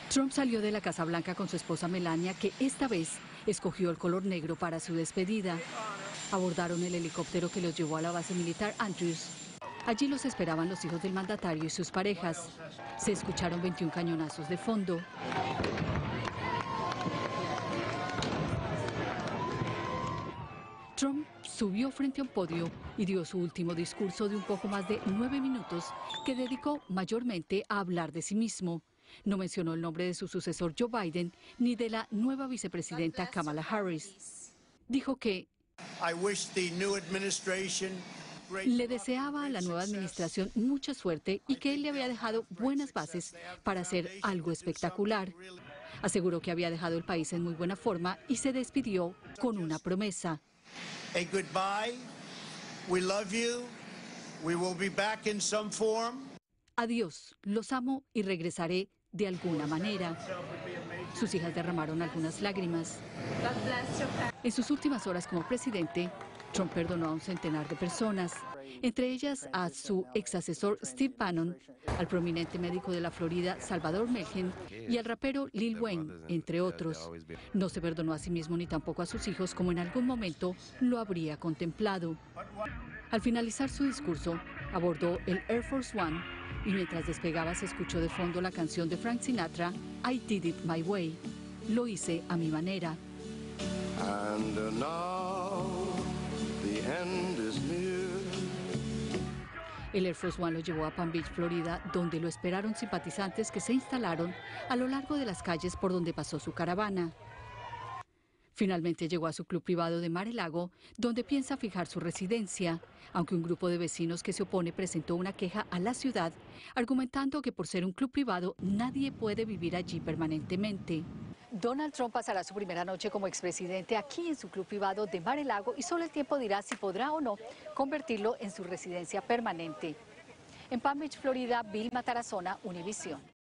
Trump salió de la Casa Blanca con su esposa Melania, que esta vez escogió el color negro para su despedida. Abordaron el helicóptero que los llevó a la base militar Andrews. Allí los esperaban los hijos del mandatario y sus parejas. Se escucharon 21 cañonazos de fondo. Trump subió frente a un podio y dio su último discurso de un poco más de 9 minutos que dedicó mayormente a hablar de sí mismo. No mencionó el nombre de su sucesor Joe Biden ni de la nueva vicepresidenta Kamala Harris. Dijo que le deseaba a la nueva administración mucha suerte y que él le había dejado buenas bases para hacer algo espectacular. Aseguró que había dejado el país en muy buena forma y se despidió con una promesa. Adiós, los amo y regresaré de alguna manera. Sus hijas derramaron algunas lágrimas. En sus últimas horas como presidente, Trump perdonó a un centenar de personas, entre ellas a su ex asesor Steve Bannon, al prominente médico de la Florida Salvador Melgen y al rapero Lil Wayne, entre otros. No se perdonó a sí mismo ni tampoco a sus hijos, como en algún momento lo habría contemplado. Al finalizar su discurso, abordó el Air Force One y mientras despegaba se escuchó de fondo la canción de Frank Sinatra, I Did It My Way. Lo hice a mi manera. And now the end is near. El Air Force One lo llevó a Palm Beach, Florida, donde lo esperaron simpatizantes que se instalaron a lo largo de las calles por donde pasó su caravana. Finalmente llegó a su club privado de Mar-a-Lago, donde piensa fijar su residencia, aunque un grupo de vecinos que se opone presentó una queja a la ciudad, argumentando que por ser un club privado nadie puede vivir allí permanentemente. Donald Trump pasará su primera noche como expresidente aquí en su club privado de Mar-a-Lago y solo el tiempo dirá si podrá o no convertirlo en su residencia permanente. En Palm Beach, Florida, Vilma Tarazona, Univisión.